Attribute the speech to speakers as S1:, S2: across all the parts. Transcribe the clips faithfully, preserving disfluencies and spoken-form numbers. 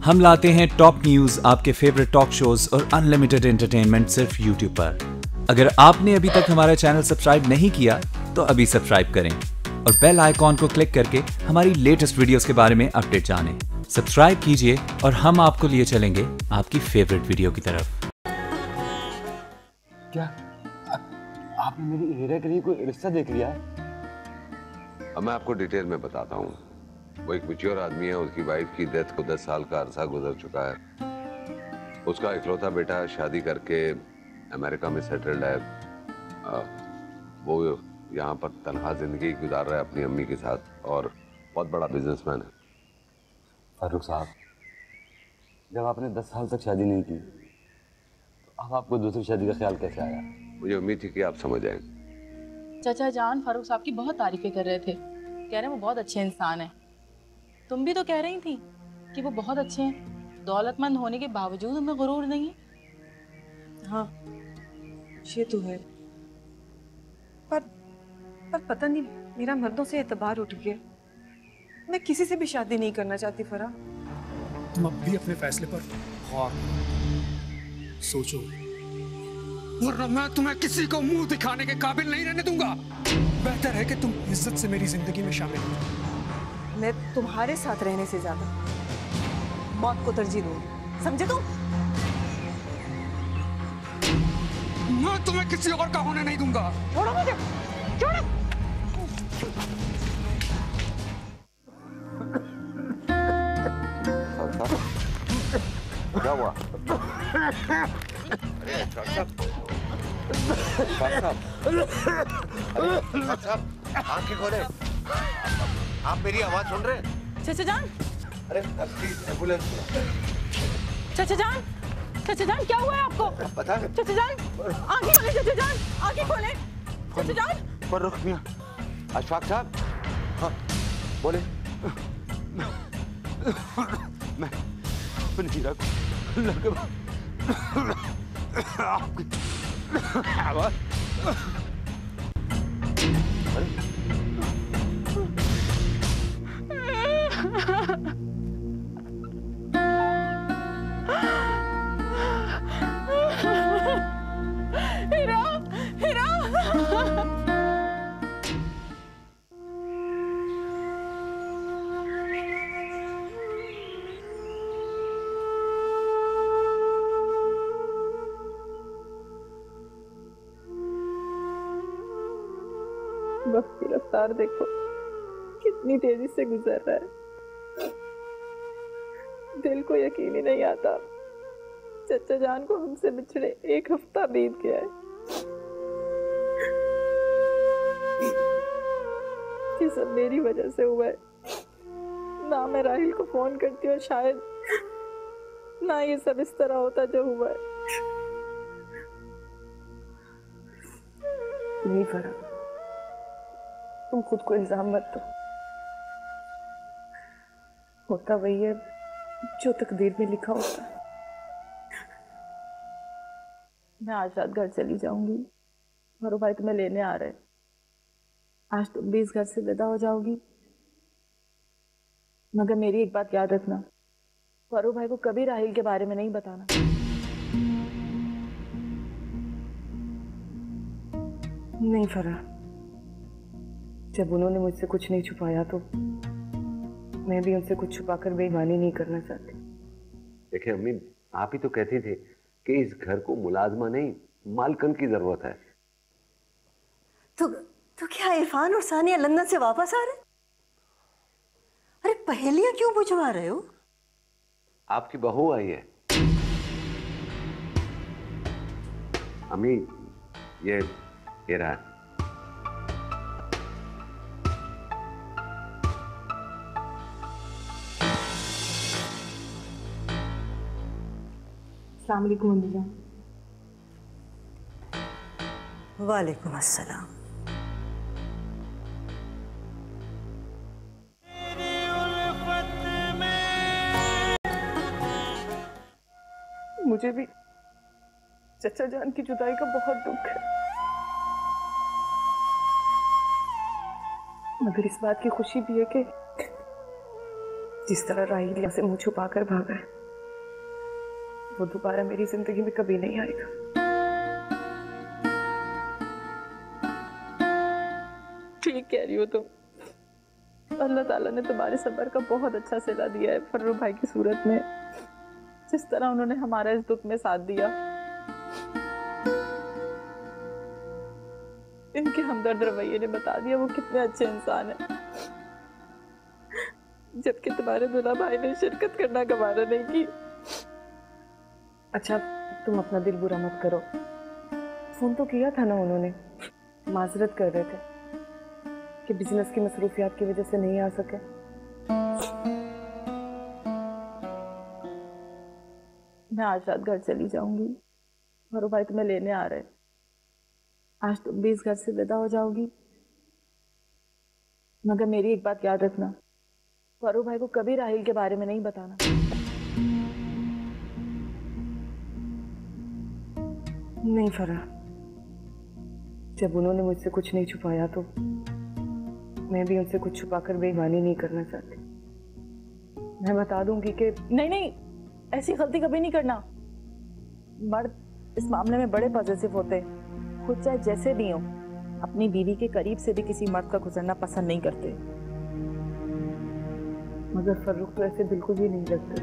S1: हम लाते हैं टॉप न्यूज, आपके फेवरेट टॉक शोज और अनलिमिटेड एंटरटेनमेंट सिर्फ यूट्यूब पर। अगर आपने अभी तक हमारा चैनल सब्सक्राइब नहीं किया तो अभी सब्सक्राइब करें और बेल आइकॉन को क्लिक करके हमारी लेटेस्ट वीडियोस के बारे में अपडेट जानें। सब्सक्राइब कीजिए और हम आपको लिए चलेंगे आपकी फेवरेट वीडियो की तरफ।
S2: क्या आपने मेरी हीरा के लिए कोई रिश्ता देख लिया है?
S3: अब मैं आपको डिटेल में बताता हूँ। वो एक मैच्योर आदमी है, उसकी वाइफ की डेथ को दस साल का अरसा गुजर चुका है। उसका इकलौता बेटा शादी करके अमेरिका में सेटल्ड है। आ, वो यहाँ पर तनहा जिंदगी गुजार रहा है अपनी अम्मी के साथ और बहुत बड़ा बिजनेसमैन है।
S2: फारूक साहब, जब आपने दस साल तक शादी नहीं की तो अब आपको दूसरी शादी का ख्याल कैसे आया?
S3: मुझे उम्मीद थी कि आप समझ आएंगे।
S4: चाचा जान फारूक साहब की बहुत तारीफें कर रहे थे, कह रहे वो बहुत अच्छे इंसान हैं। तुम भी तो कह रही थी कि वो बहुत अच्छे हैं, दौलतमंद होने के बावजूद उनमें गुरूर नहीं है।
S5: हाँ ये तो है, पर पर पता नहीं मेरा मर्दों से एतबार उठ गया। मैं किसी से भी शादी नहीं करना चाहती फरा।
S6: तुम अब भी अपने फैसले पर गौर सोचो, वरना मैं तुम्हें किसी को मुंह दिखाने के काबिल नहीं रहने दूंगा। बेहतर है कि तुम इज्जत से मेरी जिंदगी में शामिल हो।
S5: मैं तुम्हारे साथ रहने से ज्यादा मौत को तरजीह दूंगी, समझे तुम?
S6: मैं तुम्हें किसी और का होने नहीं दूंगा।
S5: छोड़ो मुझे, छोड़ो।
S3: क्या हुआ? अरे आंखें खोले। आप मेरी आवाज सुन रहे हैं?
S4: चाचा जान,
S3: अरे प्लीज एम्बुलेंस।
S4: चाचा जान, चाचा जान क्या हुआ है आपको?
S3: बता।
S4: चाचा जान आंखें खोले, चाचा जान आंखें खोले, चाचा जान।
S3: पर रुक मियां। अशफाक साहब, हाँ बोले। मैं अपनी हीरा को लगा आवाज।
S4: हीरा, हीरा।
S5: वक्त की रफ्तार देखो कितनी तेजी से गुजर रहा है। दिल को यकीन ही नहीं आता, चचा जान को हमसे बिछड़े एक हफ्ता बीत गया है। ये सब मेरी वजह से हुआ है। ना मैं राहिल को फोन करती हूँ, शायद ना ये सब इस तरह होता जो हुआ है। नहीं फरा, तुम खुद को इल्जाम मत दो। होता वही है जो तकदीर में लिखा होता है। मैं आज रात घर चली जाऊंगी, फारूक भाई तुम्हें लेने आ रहे हैं। आज तुम भी इस घर से विदा हो जाओगी, मगर मेरी एक बात याद रखना, फारूक भाई को कभी राहिल के बारे में नहीं बताना। नहीं फरा, जब उन्होंने मुझसे कुछ नहीं छुपाया तो मैं भी उनसे कुछ छुपाकर बेईमानी नहीं करना चाहती।
S3: देखिए अम्मी, आप ही तो कहती थी कि इस घर को मुलाजमा नहीं मालकन की जरूरत है।
S7: तो तो क्या इरफान और सानिया लंदन से वापस आ रहे? अरे पहेलियां क्यों बुझवा रहे हो?
S3: आपकी बहू आई है। अम्मी ये ये रहा।
S5: अस्सलाम वालेकुम अम्मी जान।
S7: वालेकुम अस्सलाम।
S5: मुझे भी चचा जान की जुदाई का बहुत दुख है, मगर इस बात की खुशी भी है कि जिस तरह राहिल से मुंह छुपा कर भागा है, वो दोबारा मेरी जिंदगी में कभी नहीं आएगा। ठीक कह रही हो तुम। अल्लाह ताला ने तुम्हारे सब्र का बहुत अच्छा सिला दिया है फर्रू भाई की सूरत में। जिस तरह उन्होंने हमारा इस दुख में साथ दिया, इनके हमदर्द रवैये ने बता दिया वो कितने अच्छे इंसान है। जबकि तुम्हारे दूल्हा भाई ने शिरकत करना गवारा नहीं की। अच्छा तुम अपना दिल बुरा मत करो। फोन तो किया था ना उन्होंने, माजरत कर रहे थे कि बिजनेस की मसरूफियात की वजह से नहीं आ सके। मैं आज रात घर चली जाऊंगी। फर्रू भाई तुम्हें लेने आ रहे हैं। आज तुम भी इस घर से विदा हो जाओगी। मगर मेरी एक बात याद रखना, फर्रू भाई को कभी राहिल के बारे में नहीं बताना। नहीं फरा, जब उन्होंने मुझसे कुछ नहीं छुपाया तो मैं भी उनसे कुछ छुपाकर बेईमानी नहीं करना चाहती। मैं बता दूंगी कि नहीं नहीं, ऐसी गलती कभी नहीं करना। मर्द इस मामले में बड़े पॉजिटिव होते हैं। खुद चाहे जैसे भी हो, अपनी बीवी के करीब से भी किसी मर्द का गुजरना पसंद नहीं करते। मगर फर्रुख तो ऐसे बिल्कुल भी नहीं लगते।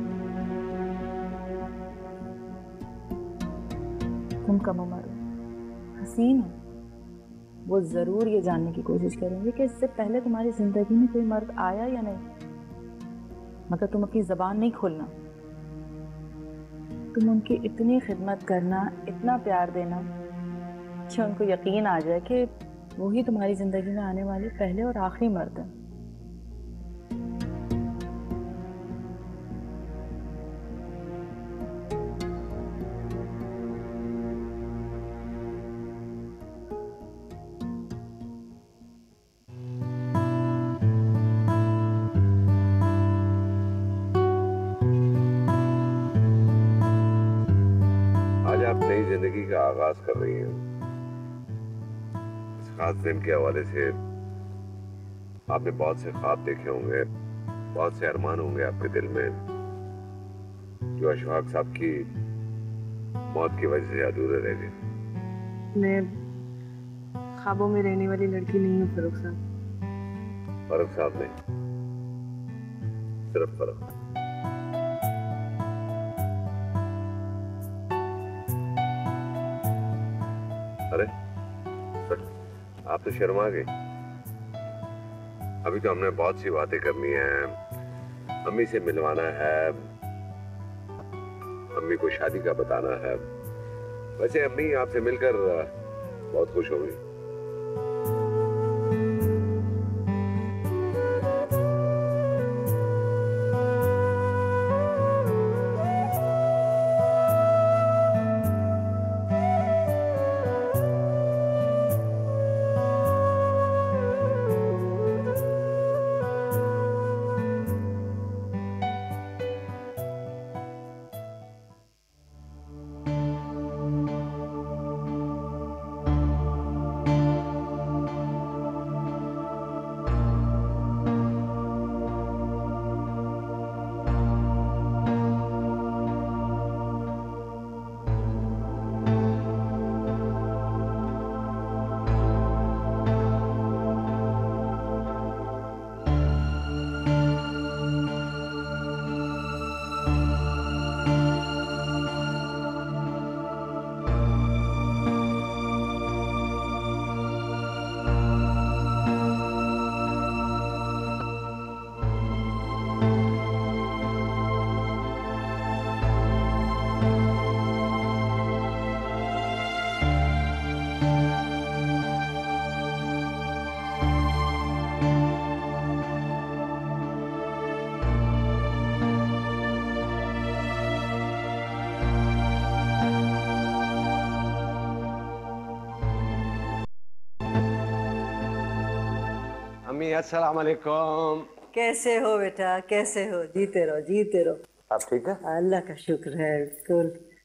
S5: तुम कम उम्र हो, हसीन हो, वो जरूर ये जानने की कोशिश करेंगे कि इससे पहले तुम्हारी जिंदगी में कोई मर्द आया या नहीं। मगर तुम अपनी जबान नहीं खोलना। तुम उनकी इतनी खिदमत करना, इतना प्यार देना कि उनको यकीन आ जाए कि वो ही तुम्हारी जिंदगी में आने वाले पहले और आखिरी मर्द हैं।
S3: नई जिंदगी का आगाज कर रही हैं। इस खास दिन के हवाले से आपने बहुत से ख्वाब देखे होंगे, बहुत से अरमान होंगे आपके दिल में, जो अशफाक साहब की मौत की वजह से अधूरे रह गए।
S5: मैं ख्वाबों में रहने वाली लड़की नहीं हूँ फर्रुख साहब।
S3: फर्रुख साहब नहीं, सिर्फ फर्रुख। अरे आप तो शर्मा गए। अभी तो हमने बहुत सी बातें करनी है। अम्मी से मिलवाना है, अम्मी को शादी का बताना है। वैसे अम्मी आपसे मिलकर बहुत खुश होंगी। अस्सलाम वालेकुम।
S7: कैसे हो बेटा, कैसे हो? जीते रहो जीते रहो।
S3: आप ठीक है?
S7: अल्लाह का शुक्र है। बिल्कुल।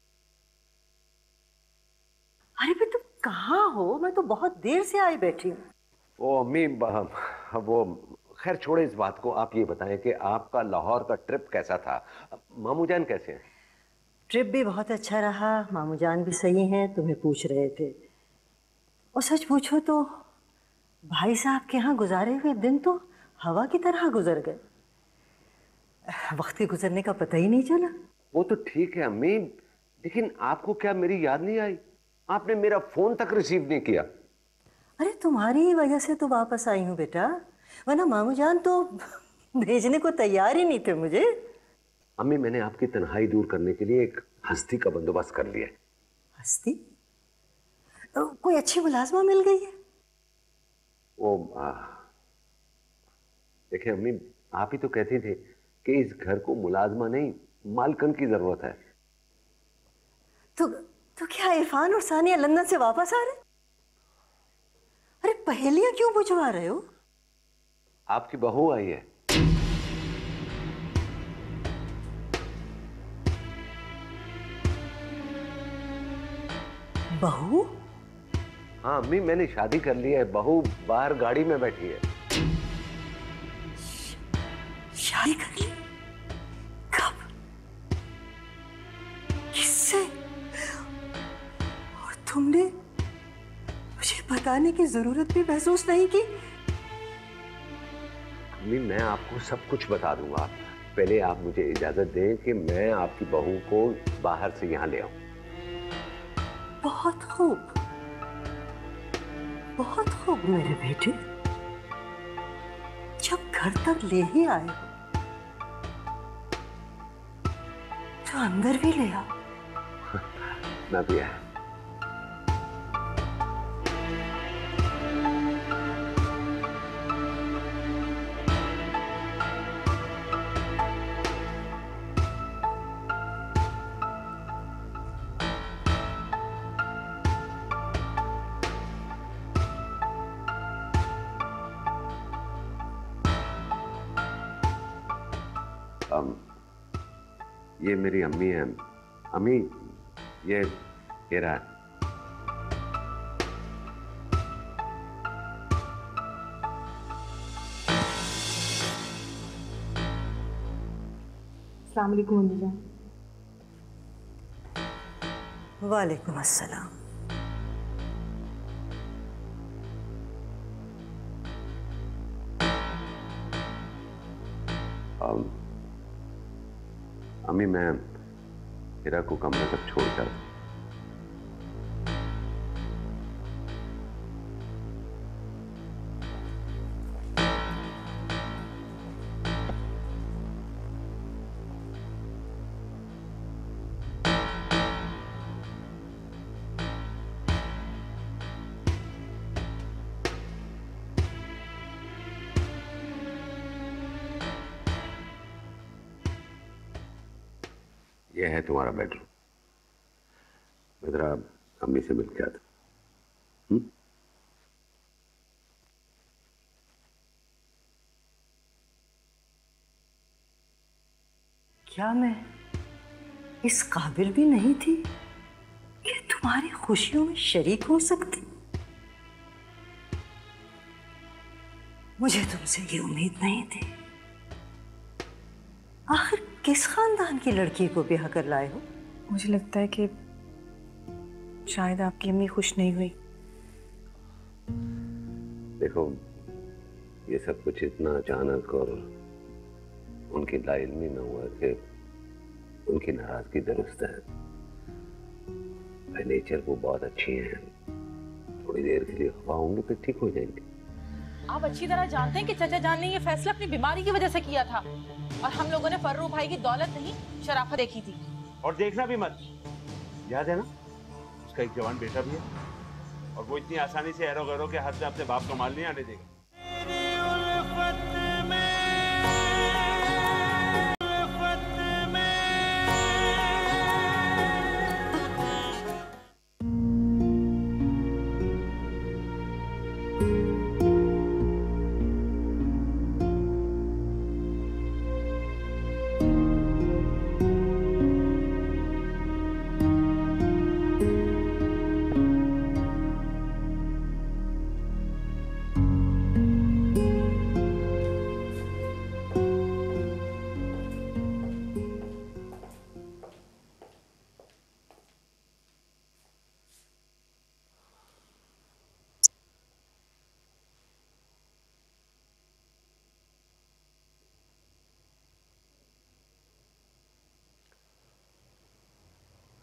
S7: अरे भाई तुम कहाँ हो? मैं तो बहुत देर से आई बैठी हूँ।
S3: वो अम्मी वो खैर छोड़े इस बात को, आप ये बताएं कि आपका लाहौर का ट्रिप कैसा था? मामू जान कैसे हैं?
S7: ट्रिप भी बहुत अच्छा रहा, मामू जान भी सही हैं, तुम्हें पूछ रहे थे। और सच पूछो तो भाई साहब के यहाँ गुजारे हुए दिन तो हवा की तरह गुजर गए, वक्त के गुजरने का पता ही नहीं चला।
S3: वो तो ठीक है अम्मी, लेकिन आपको क्या मेरी याद नहीं आई? आपने मेरा फोन तक रिसीव नहीं किया।
S7: अरे तुम्हारी ही वजह से तो वापस आई हूँ बेटा, वरना मामू जान तो भेजने को तैयार ही नहीं थे मुझे।
S3: अम्मी मैंने आपकी तन्हाई दूर करने के लिए एक हस्ती का बंदोबस्त कर लिया है।
S7: हस्ती? तो कोई अच्छी मुलाजमा मिल गई है?
S3: वो देखिए अम्मी, आप ही तो कहती थे कि इस घर को मुलाजमा नहीं मालकन की जरूरत है।
S7: तो तो क्या इरफान और सानिया लंदन से वापस आ रहे? अरे पहेलियां क्यों बुझवा रहे हो?
S3: आपकी बहू आई है।
S7: बहू?
S3: हाँ अम्मी, मैंने शादी कर ली है, बहू बाहर गाड़ी में बैठी है।
S7: शादी कर ली? कब? किससे? और तुमने मुझे बताने की जरूरत भी महसूस नहीं की?
S3: अम्मी मैं आपको सब कुछ बता दूंगा, पहले आप मुझे इजाजत दें कि मैं आपकी बहू को बाहर से यहाँ ले आऊं।
S7: बहुत खूब, बहुत खूब मेरे बेटे, जब घर तक ले ही आए तो अंदर भी ले आओ।
S3: मैं भी आया। Um, ये मेरी अम्मी है। अम्मी ये ये रहा।
S4: अस्सलाम वालेकुम अम्मी जान।
S7: वालेकुम अस्सलाम।
S3: um, अम्मी मैं हिरा को कमरे तक छोड़कर यह है तुम्हारा बेडरूम। मैं जरा अम्मी से मिल के आता। हम्म?
S7: क्या मैं इस काबिल भी नहीं थी कि तुम्हारी खुशियों में शरीक हो सकती? मुझे तुमसे ये उम्मीद नहीं थी। आखिर किस खानदान की लड़की को ब्याह कर लाए हो?
S8: मुझे लगता है कि शायद आपकी अम्मी खुश नहीं हुई।
S3: देखो ये सब कुछ इतना अचानक और उनकी लाइल्मी में हुआ कि उनकी नाराजगी दुरुस्त है। नेचर वो बहुत अच्छी हैं, थोड़ी देर के लिए हवा होंगे फिर ठीक हो जाएंगे।
S4: आप अच्छी तरह जानते हैं कि चाचा जान ने ये फैसला अपनी बीमारी की वजह से किया था और हम लोगों ने फर्रू भाई की दौलत नहीं शराफत देखी थी।
S9: और देखना भी मत, याद है ना उसका एक जवान बेटा भी है और वो इतनी आसानी से एरो गैरो के हाथ से अपने बाप का माल नहीं आने देगा।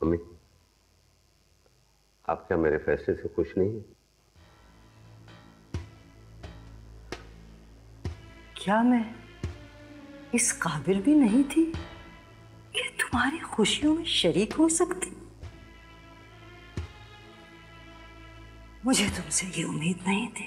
S3: अम्मी, आप क्या मेरे फैसले से खुश नहीं हैं?
S7: क्या मैं इस काबिल भी नहीं थी कि तुम्हारी खुशियों में शरीक हो सकती? मुझे तुमसे ये उम्मीद नहीं थी।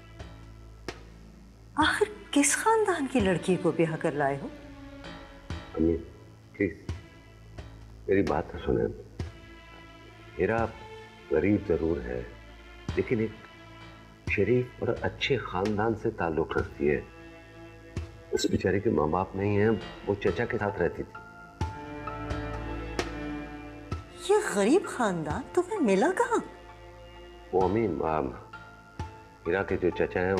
S7: आखिर किस खानदान की लड़की को ब्याह कर लाए हो?
S3: अम्मी प्लीज मेरी बात तो सुने। मेरा गरीब जरूर है, लेकिन एक शरीफ और अच्छे खानदान से ताल्लुक रखती है। उस बेचारे के माँ बाप नहीं है, वो चचा के साथ रहती थी।
S7: ये गरीब खानदान तुम्हें मिला कहाँ?
S3: वो अम्मी, हीरा के जो चचा हैं,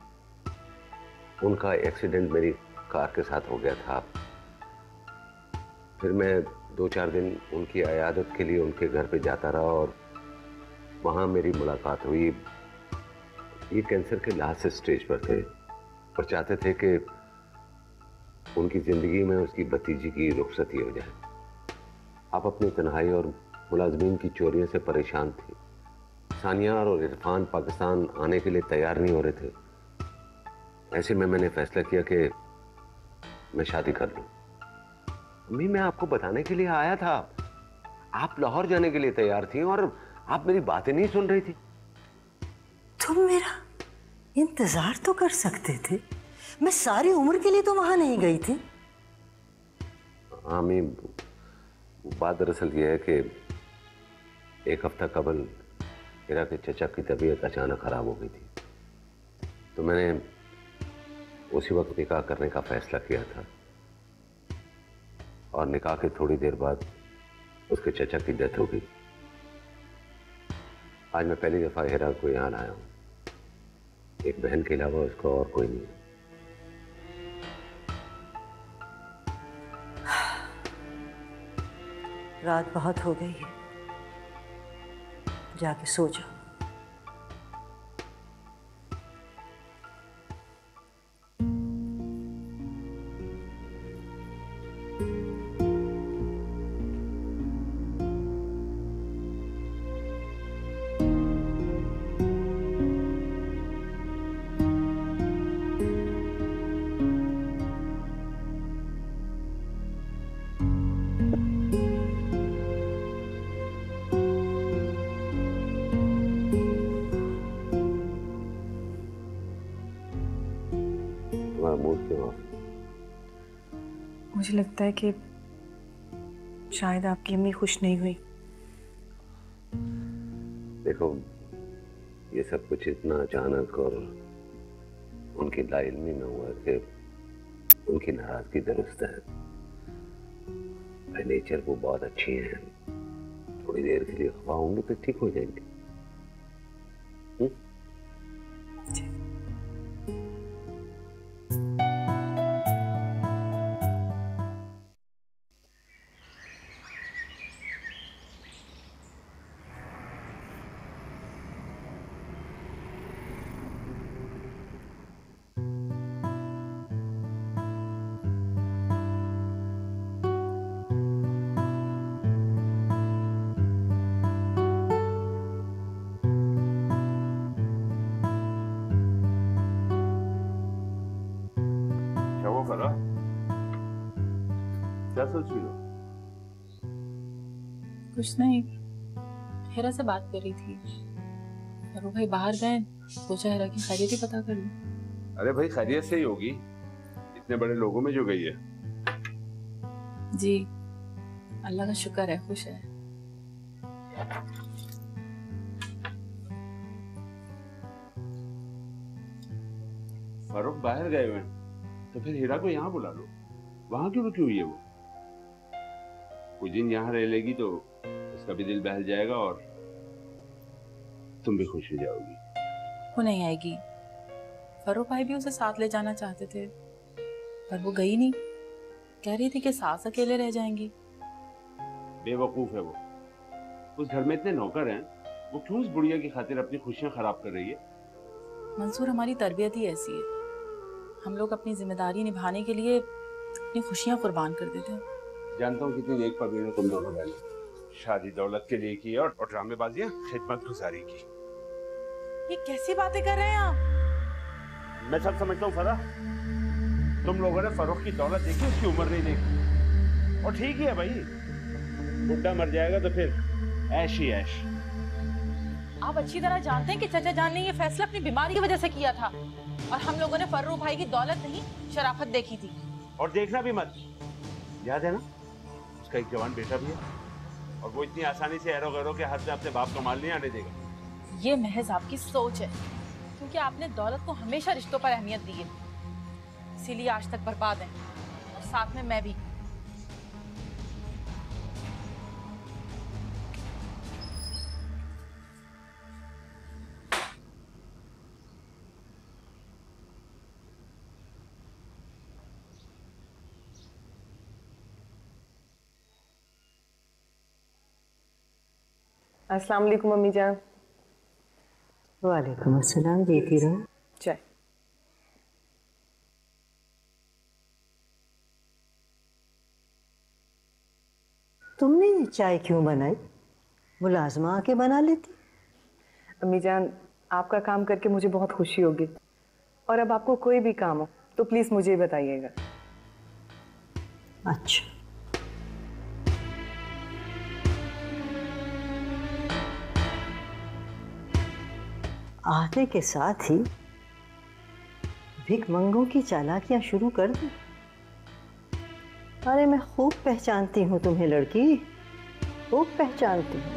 S3: उनका एक्सीडेंट मेरी कार के साथ हो गया था। फिर मैं दो चार दिन उनकी अयादत के लिए उनके घर पे जाता रहा और वहाँ मेरी मुलाकात हुई। ये कैंसर के लास्ट स्टेज पर थे और चाहते थे कि उनकी ज़िंदगी में उसकी भतीजी की रुखसती हो जाए। आप अपनी तन्हाई और मुलाजमीन की चोरियों से परेशान थी। सानिया और इरफान पाकिस्तान आने के लिए तैयार नहीं हो रहे थे। ऐसे में मैंने फैसला किया कि मैं शादी कर लूं। अम्मी, मैं आपको बताने के लिए आया था। आप लाहौर जाने के लिए तैयार थी और आप मेरी बातें नहीं सुन रही थी।
S7: तुम मेरा इंतजार तो कर सकते थे। मैं सारी उम्र के लिए तो वहां नहीं गई थी।
S3: हाँ अम्मी, बात दरअसल ये है कि एक हफ्ता कबल हीरा के चचा की तबीयत अचानक खराब हो गई थी, तो मैंने उसी वक्त निकाह करने का फैसला किया था। और निकाह के थोड़ी देर बाद उसके चचा की डेथ हो गई। आज मैं पहली दफा हीरा को यहाँ लाया हूँ। एक बहन के अलावा उसका और कोई नहीं है।
S7: रात बहुत हो गई है, जाके सो जाओ।
S8: मुझे लगता है कि शायद आपकी अम्मी खुश नहीं हुई।
S3: देखो, ये सब कुछ इतना अचानक और उनकी लाइल्मी में हुआ कि उनकी नाराजगी दुरुस्त है। बाय नेचर वो बहुत अच्छी हैं। थोड़ी देर के लिए खफा होंगे तो ठीक हो जाएंगे। हुँ?
S9: क्या सोच रही हो?
S4: कुछ नहीं, हीरा से बात कर रही थी। और वो भाई बाहर गए, सोचा हीरा की खैरियत ही पता कर लूं।
S9: अरे भाई, खैरियत से ही होगी, इतने बड़े लोगों में जो गई है।
S4: जी, अल्लाह का शुक्र है, खुश है।
S9: फारूक बाहर गए हुए हैं, तो फिर हीरा को यहाँ बुला लो। वहां क्यों रुकी हुई है वो? कुछ दिन यहाँ रह लेगी तो उसका भी दिल बहल जाएगा और तुम भी खुश हो जाओगी।
S4: वो नहीं आएगी। फरूक भाई भी उसे साथ ले जाना चाहते थे, पर वो गई नहीं। कह रही थी कि सास अकेले रह जाएंगी।
S9: बेवकूफ है वो। उस घर में इतने नौकर हैं, वो क्यों उस बुढ़िया की खातिर अपनी खुशियां खराब कर रही है?
S4: मंसूर, हमारी तरबियत ही ऐसी है। हम लोग अपनी जिम्मेदारी निभाने के लिए अपनी खुशियां कुर्बान कर देते हैं।
S9: जानता हूँ कितनी नेक पबीर हो तुम दोनों बहनें, शादी दौलत के लिए की और ड्रामेबाजियां खिदमत गुजारी की।
S4: ये कैसी बातें कर रहे हैं आप?
S9: मैं सब समझता हूँ फरा, तुम लोगों ने फरूख की दौलत देखी, उसकी उम्र नहीं देखी। और ठीक ही है भाई, बुढ़ा मर जाएगा तो फिर ऐश ही ऐश।
S4: आप अच्छी तरह जानते हैं कि चाचा जान ने ये फैसला अपनी बीमारी की वजह से किया था और हम लोगों ने फर्रू भाई की दौलत नहीं शराफत देखी थी।
S9: और देखना भी मत, याद है ना उसका एक जवान बेटा भी है और वो इतनी आसानी से एरो गैरो के हाथ में अपने बाप का माल नहीं आने देगा।
S4: ये महज आपकी सोच है, क्योंकि आपने दौलत को हमेशा रिश्तों पर अहमियत दी है, इसीलिए आज तक बर्बाद है और साथ में मैं भी।
S8: अस्सलाम वालेकुम अम्मी जान।
S7: वालेकुम अस्सलाम, जीती रहो।
S8: चाय।
S7: तुमने ये चाय क्यों बनाई? मुलाजमा आके बना लेती।
S8: अम्मी जान, आपका काम करके मुझे बहुत खुशी होगी, और अब आपको कोई भी काम हो तो प्लीज मुझे ही बताइएगा।
S7: अच्छा, आने के साथ ही भिखमंगों की चालाकियां शुरू कर दी। अरे मैं खूब पहचानती हूं तुम्हें लड़की, खूब पहचानती हूं।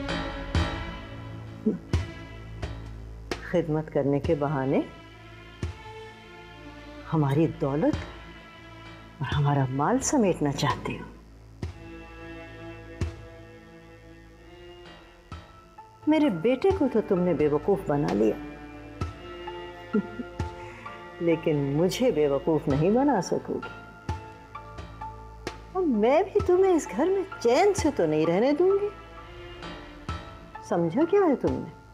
S7: खिदमत करने के बहाने हमारी दौलत और हमारा माल समेटना चाहती हो। मेरे बेटे को तो तुमने बेवकूफ बना लिया, लेकिन मुझे बेवकूफ नहीं बना सकोगी। और मैं भी तुम्हें इस घर में चैन से तो नहीं रहने दूंगी। समझा क्या है तुमने?